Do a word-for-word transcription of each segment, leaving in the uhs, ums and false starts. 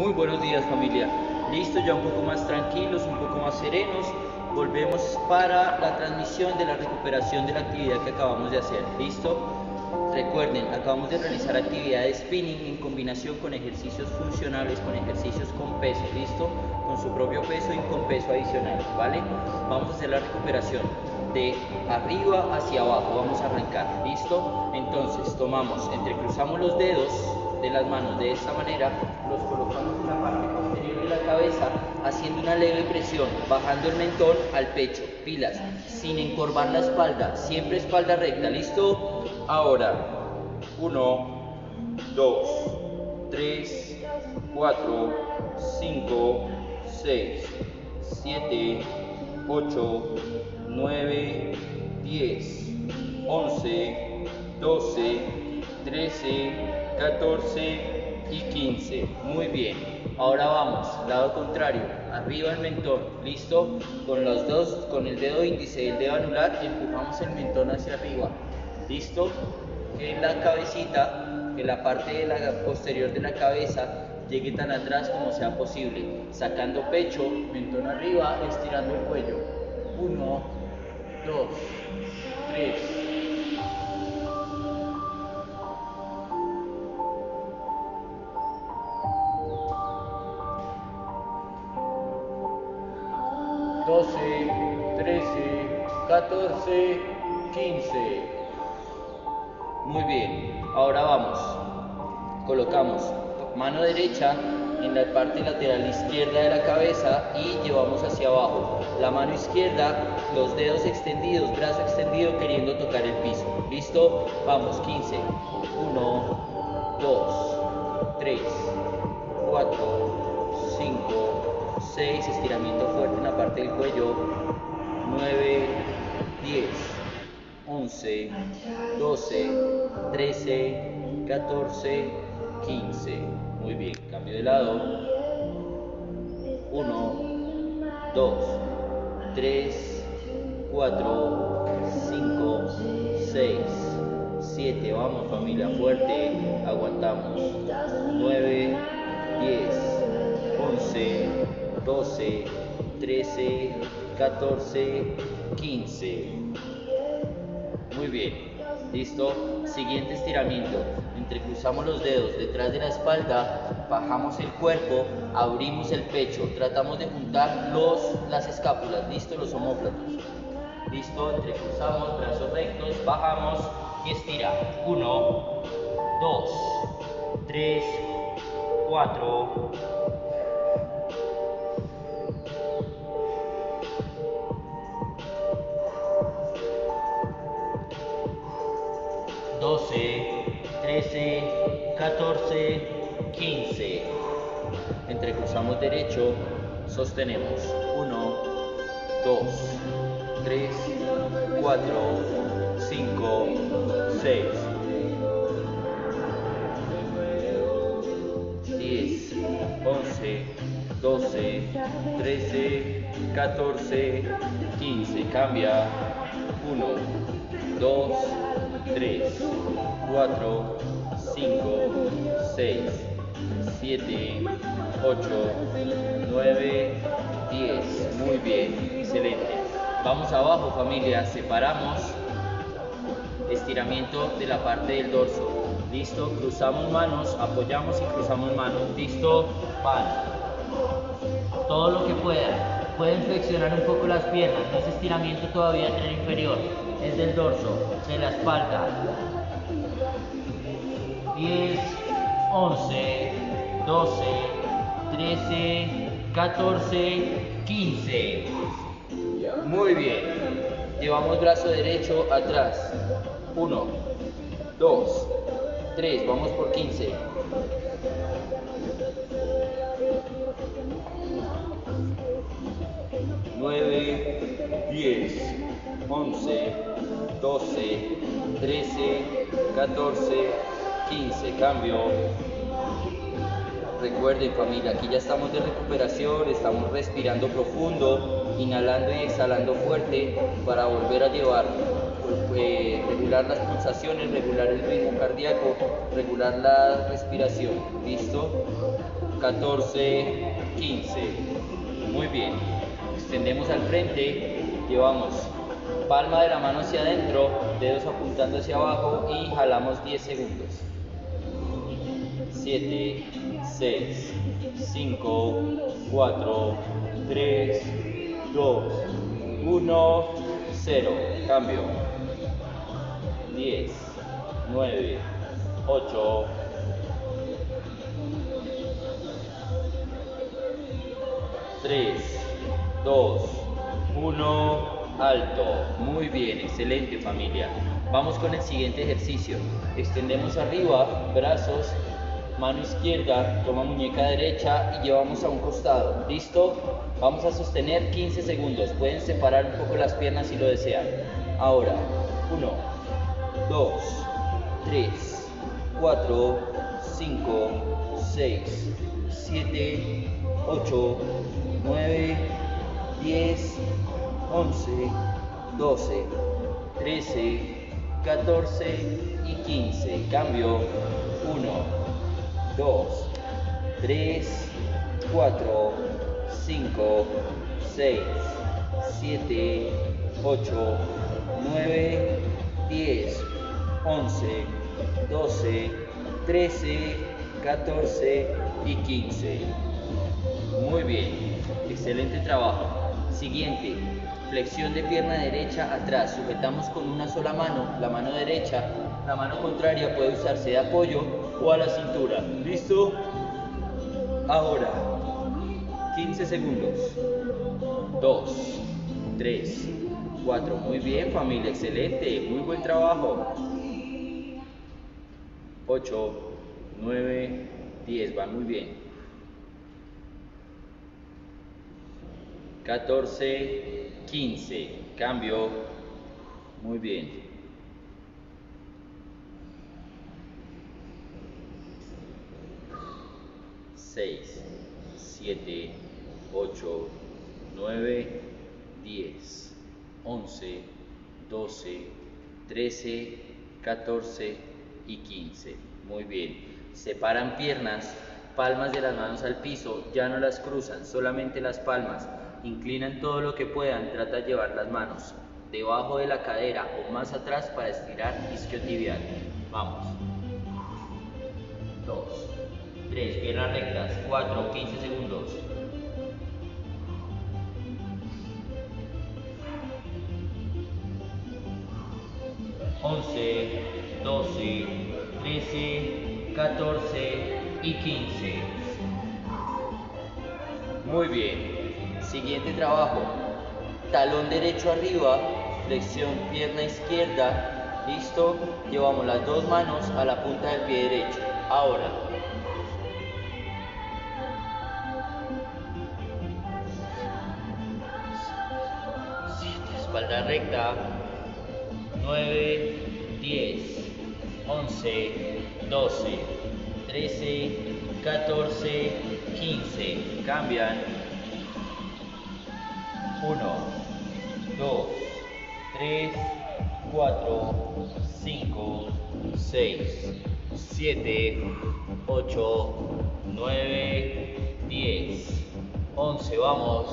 Muy buenos días, familia. Listo, ya un poco más tranquilos, un poco más serenos. Volvemos para la transmisión de la recuperación de la actividad que acabamos de hacer. ¿Listo? Recuerden, acabamos de realizar actividad de spinning en combinación con ejercicios funcionales, con ejercicios con peso. ¿Listo? Con su propio peso y con peso adicional, ¿vale? Vamos a hacer la recuperación de arriba hacia abajo. Vamos a arrancar. ¿Listo? Entonces, tomamos, entrecruzamos los dedos de las manos de esta manera, los colocamos en la parte posterior de la cabeza, haciendo una leve presión, bajando el mentón al pecho, pilas, sin encorvar la espalda, siempre espalda recta. ¿Listo? Ahora, uno, dos, tres, cuatro, cinco, seis, siete, ocho, nueve, diez, once, doce, trece, catorce y quince. Muy bien. Ahora vamos, lado contrario, arriba el mentón. ¿Listo? Con los dos, con el dedo índice y el dedo anular, empujamos el mentón hacia arriba. ¿Listo? Que la cabecita, que la parte de la posterior de la cabeza llegue tan atrás como sea posible. Sacando pecho, mentón arriba, estirando el cuello. Uno, dos, tres. doce, trece, catorce, quince. Muy bien, ahora vamos. Colocamos mano derecha en la parte lateral izquierda de la cabeza y llevamos hacia abajo. La mano izquierda, los dedos extendidos, brazo extendido queriendo tocar el piso. ¿Listo? Vamos, quince. uno, dos, tres, cuatro, cinco, seis, estiramiento fuerte en la parte del cuello, nueve, diez, once, doce, trece, catorce, quince. Muy bien, cambio de lado. uno, dos, tres, cuatro, cinco, seis, siete. Vamos, familia, fuerte. Aguantamos. nueve, diez, once, doce, trece, catorce, quince. Muy bien. ¿Listo? Siguiente estiramiento. Entrecruzamos los dedos detrás de la espalda, bajamos el cuerpo, abrimos el pecho, tratamos de juntar los, las escápulas. ¿Listo? Los omóplatos. ¿Listo? Entrecruzamos, brazos rectos, bajamos y estira. uno, dos, tres, cuatro, doce, trece, catorce, quince. Entrecruzamos derecho, sostenemos. uno, dos, tres, cuatro, cinco, seis, diez, once, doce, trece, catorce, quince. Cambia. uno, dos, tres, cuatro, cinco, seis, siete, ocho, nueve, diez. Muy bien, excelente. Vamos abajo, familia, separamos. Estiramiento de la parte del dorso. ¿Listo? Cruzamos manos, apoyamos y cruzamos manos. ¿Listo? Van. Todo lo que puedan. Pueden flexionar un poco las piernas. No es estiramiento todavía en el inferior. Es del dorso, de la espalda. diez, once, doce, trece, catorce, quince. Muy bien. Llevamos brazo derecho atrás. uno, dos, tres. Vamos por quince. nueve, diez, once, doce, trece, catorce, quince. Cambio. Recuerden, familia, aquí ya estamos de recuperación, estamos respirando profundo, inhalando y exhalando fuerte para volver a llevar, eh, regular las pulsaciones, regular el ritmo cardíaco, regular la respiración. ¿Listo? catorce, quince. Muy bien. Extendemos al frente, llevamos palma de la mano hacia adentro, dedos apuntando hacia abajo y jalamos diez segundos. siete, seis, cinco, cuatro, tres, dos, uno, cero. Cambio. diez, nueve, ocho, tres, dos, uno, alto. Muy bien, excelente familia. Vamos con el siguiente ejercicio. Extendemos arriba, brazos, mano izquierda, toma muñeca derecha y llevamos a un costado. ¿Listo? Vamos a sostener quince segundos. Pueden separar un poco las piernas si lo desean. Ahora, uno, dos, tres, cuatro, cinco, seis, siete, ocho, nueve, diez, once, doce, trece, catorce y quince. Cambio. uno, dos, tres, cuatro, cinco, seis, siete, ocho, nueve, diez, once, doce, trece, catorce y quince. Muy bien, excelente trabajo. Siguiente, flexión de pierna derecha atrás. Sujetamos con una sola mano, la mano derecha. La mano contraria puede usarse de apoyo o a la cintura. ¿Listo? Ahora, quince segundos. dos, tres, cuatro. Muy bien, familia, excelente. Muy buen trabajo. ocho, nueve, diez. Va muy bien. catorce, quince. Cambio. Muy bien. seis, siete, ocho, nueve, diez, once, doce, trece, catorce y quince. Muy bien. Separan piernas, palmas de las manos al piso, ya no las cruzan, solamente las palmas. Inclinan todo lo que puedan, trata de llevar las manos debajo de la cadera o más atrás para estirar isquiotibial. Vamos. dos, tres, piernas rectas. cuatro, quince segundos. once, doce, trece, catorce y quince. Muy bien. Siguiente trabajo. Talón derecho arriba, flexión pierna izquierda. ¿Listo? Llevamos las dos manos a la punta del pie derecho. Ahora. Espalda recta. nueve, diez, once, doce, trece, catorce, quince. Cambian. uno, dos, tres, cuatro, cinco, seis, siete, ocho, nueve, diez, once. Vamos.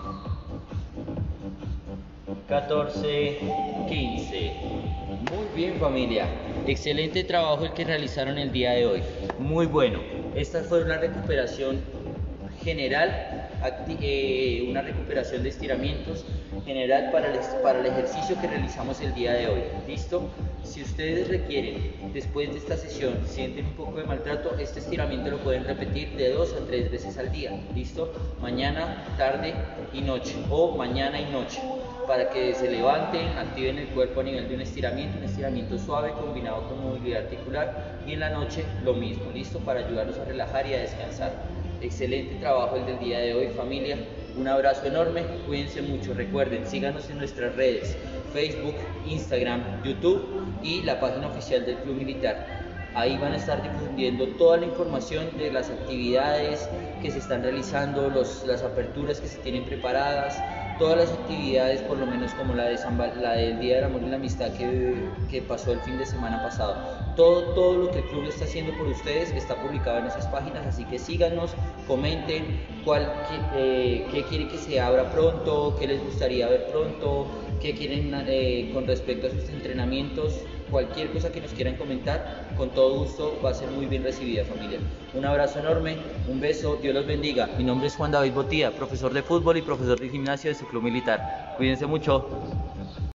catorce, quince. Muy bien, familia. Excelente trabajo el que realizaron el día de hoy. Muy bueno. Esta fue una recuperación general, eh, una recuperación de estiramientos general para el, para el ejercicio que realizamos el día de hoy. ¿Listo? Si ustedes requieren, después de esta sesión, sienten un poco de maltrato, este estiramiento lo pueden repetir de dos a tres veces al día. ¿Listo? Mañana, tarde y noche, o mañana y noche, para que se levanten, activen el cuerpo a nivel de un estiramiento, un estiramiento suave combinado con movilidad articular, y en la noche lo mismo. ¿Listo? Para ayudarlos a relajar y a descansar. Excelente trabajo el del día de hoy, familia. Un abrazo enorme, cuídense mucho. Recuerden, síganos en nuestras redes: Facebook, Instagram, YouTube y la página oficial del Club Militar. Ahí van a estar difundiendo toda la información de las actividades que se están realizando, los, las aperturas que se tienen preparadas, todas las actividades, por lo menos como la, de San Val- la del Día del Amor y la Amistad que, que pasó el fin de semana pasado. Todo, todo lo que el club está haciendo por ustedes está publicado en esas páginas, así que síganos, comenten cuál, qué, eh, qué quieren que se abra pronto, qué les gustaría ver pronto, qué quieren eh, con respecto a sus entrenamientos. Cualquier cosa que nos quieran comentar, con todo gusto va a ser muy bien recibida, familia. Un abrazo enorme, un beso, Dios los bendiga. Mi nombre es Juan David Botía, profesor de fútbol y profesor de gimnasio de su club militar. Cuídense mucho.